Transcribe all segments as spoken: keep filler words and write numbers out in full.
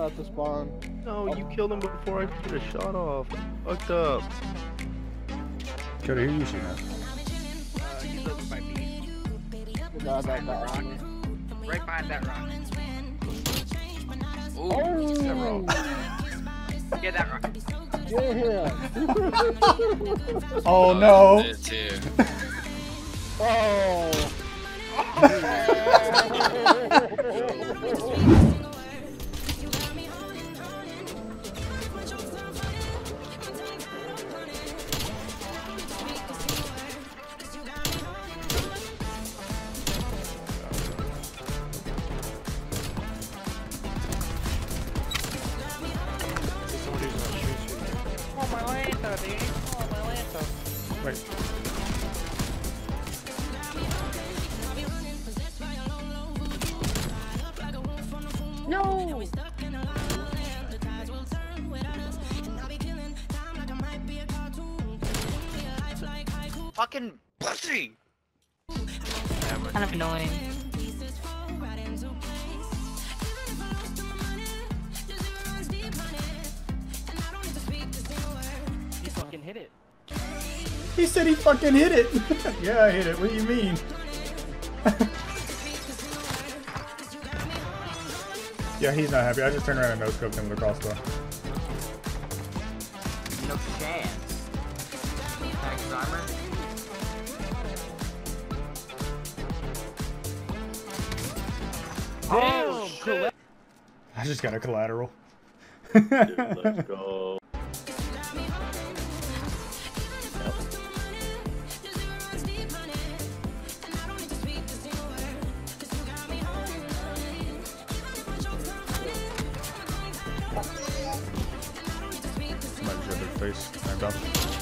at the spawn. No, you killed him before I get a shot off. Fucked up. Cody, who you shooting at? Uh, he's over by me. God, that Behind the rock. guy. Right behind that rock. Ooh, Oh! that rock. Get that rock. Get him! Oh no! Did too. Oh! Oh, my Lanta, dude. Oh, my Lanta. Wait. No! Fucking pussy! Kind of annoying. He fucking hit it. He said he fucking hit it! Yeah, I hit it. What do you mean? Yeah, he's not happy. I just turned around and no-scoped him with a crossbow. No chance. Thanks, armor. Damn, shit. I just got a collateral. Dude, let's go. Somebody's got their face turned up.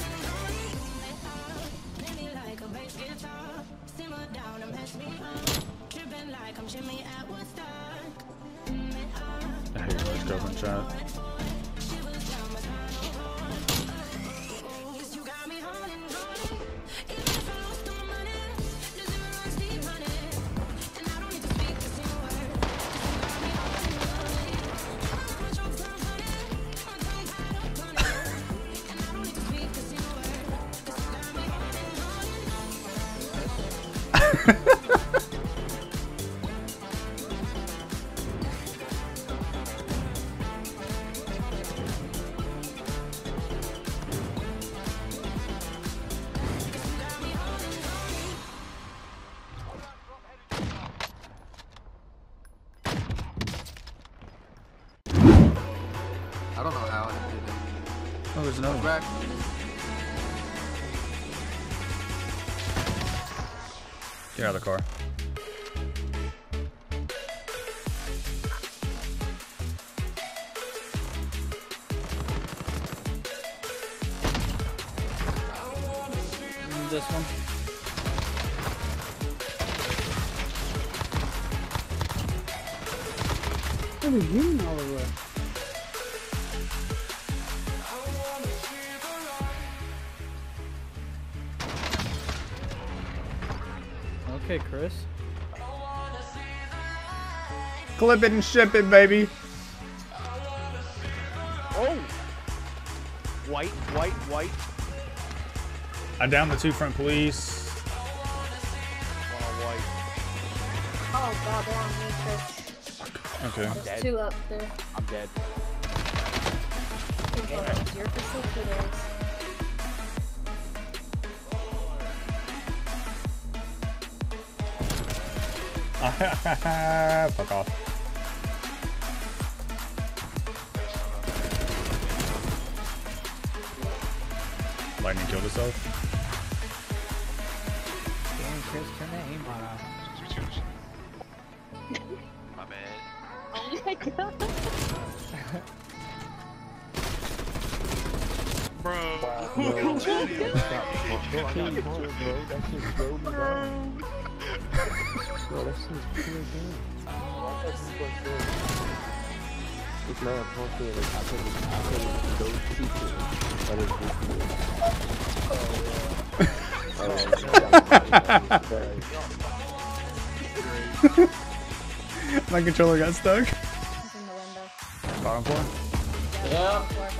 I hate no-scope in chat. I don't know how I did it. Oh, there's another one. Back. Get out of the car. This one. What are you doing all the way? Okay, Chris. Clip it and ship it, baby. Oh! White, white, white. I downed the two front police. Oh, white. Oh god, they're on me, Chris. Okay. There's Dead. two up there. I'm dead. Okay, that's your facilities. Fuck off. Lightning killed itself. Damn, Chris, turn that aimbot off. My bad. Oh my god. Bro. Bro, that's just slow me down. Bro, that's just pure game. This man told me like I couldn't, I couldn't go cheap to him. That is just oh, yeah. My controller got stuck. He's in the window. Bottom floor? Yeah.